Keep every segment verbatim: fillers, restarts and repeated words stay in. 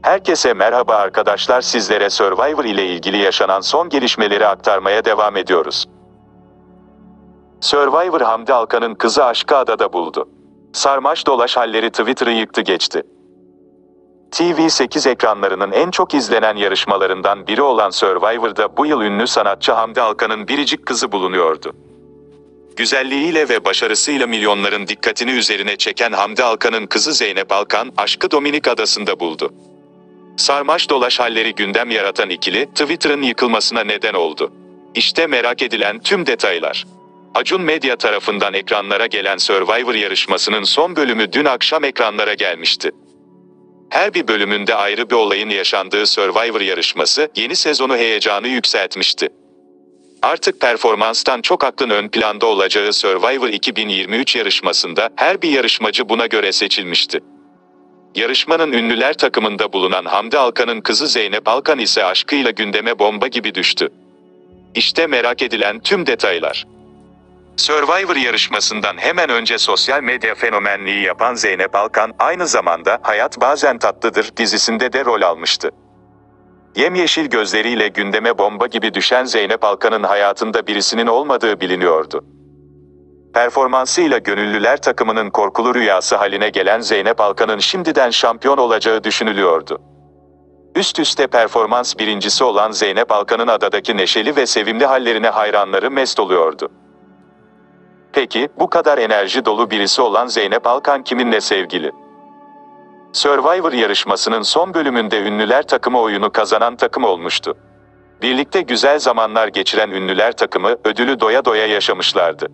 Herkese merhaba arkadaşlar, sizlere Survivor ile ilgili yaşanan son gelişmeleri aktarmaya devam ediyoruz. Survivor Hamdi Alkan'ın kızı aşkı adada buldu. Sarmaş dolaş halleri Twitter'ı yıktı geçti. T V sekiz ekranlarının en çok izlenen yarışmalarından biri olan Survivor'da bu yıl ünlü sanatçı Hamdi Alkan'ın biricik kızı bulunuyordu. Güzelliğiyle ve başarısıyla milyonların dikkatini üzerine çeken Hamdi Alkan'ın kızı Zeynep Alkan, aşkı Dominik Adası'nda buldu. Sarmaş dolaş halleri gündem yaratan ikili, Twitter'ın yıkılmasına neden oldu. İşte merak edilen tüm detaylar. Acun Medya tarafından ekranlara gelen Survivor yarışmasının son bölümü dün akşam ekranlara gelmişti. Her bir bölümünde ayrı bir olayın yaşandığı Survivor yarışması, yeni sezonu heyecanı yükseltmişti. Artık performanstan çok aklın ön planda olacağı Survivor iki bin yirmi üç yarışmasında her bir yarışmacı buna göre seçilmişti. Yarışmanın ünlüler takımında bulunan Hamdi Alkan'ın kızı Zeynep Alkan ise aşkıyla gündeme bomba gibi düştü. İşte merak edilen tüm detaylar. Survivor yarışmasından hemen önce sosyal medya fenomenliği yapan Zeynep Alkan, aynı zamanda Hayat Bazen Tatlıdır dizisinde de rol almıştı. Yemyeşil gözleriyle gündeme bomba gibi düşen Zeynep Alkan'ın hayatında birisinin olmadığı biliniyordu. Performansıyla gönüllüler takımının korkulu rüyası haline gelen Zeynep Alkan'ın şimdiden şampiyon olacağı düşünülüyordu. Üst üste performans birincisi olan Zeynep Alkan'ın adadaki neşeli ve sevimli hallerine hayranları mest oluyordu. Peki, bu kadar enerji dolu birisi olan Zeynep Alkan kiminle sevgili? Survivor yarışmasının son bölümünde ünlüler takımı oyunu kazanan takım olmuştu. Birlikte güzel zamanlar geçiren ünlüler takımı, ödülü doya doya yaşamışlardı.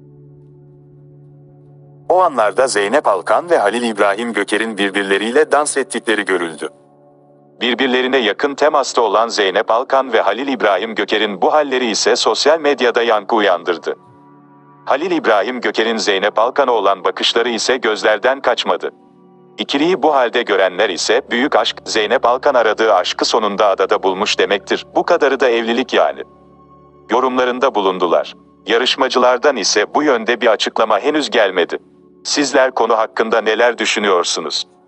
O anlarda Zeynep Alkan ve Halil İbrahim Göker'in birbirleriyle dans ettikleri görüldü. Birbirlerine yakın temasta olan Zeynep Alkan ve Halil İbrahim Göker'in bu halleri ise sosyal medyada yankı uyandırdı. Halil İbrahim Göker'in Zeynep Alkan'a olan bakışları ise gözlerden kaçmadı. İkiliyi bu halde görenler ise büyük aşk, Zeynep Alkan aradığı aşkı sonunda adada bulmuş demektir, bu kadarı da evlilik yani. Yorumlarında bulundular. Yarışmacılardan ise bu yönde bir açıklama henüz gelmedi. Sizler konu hakkında neler düşünüyorsunuz?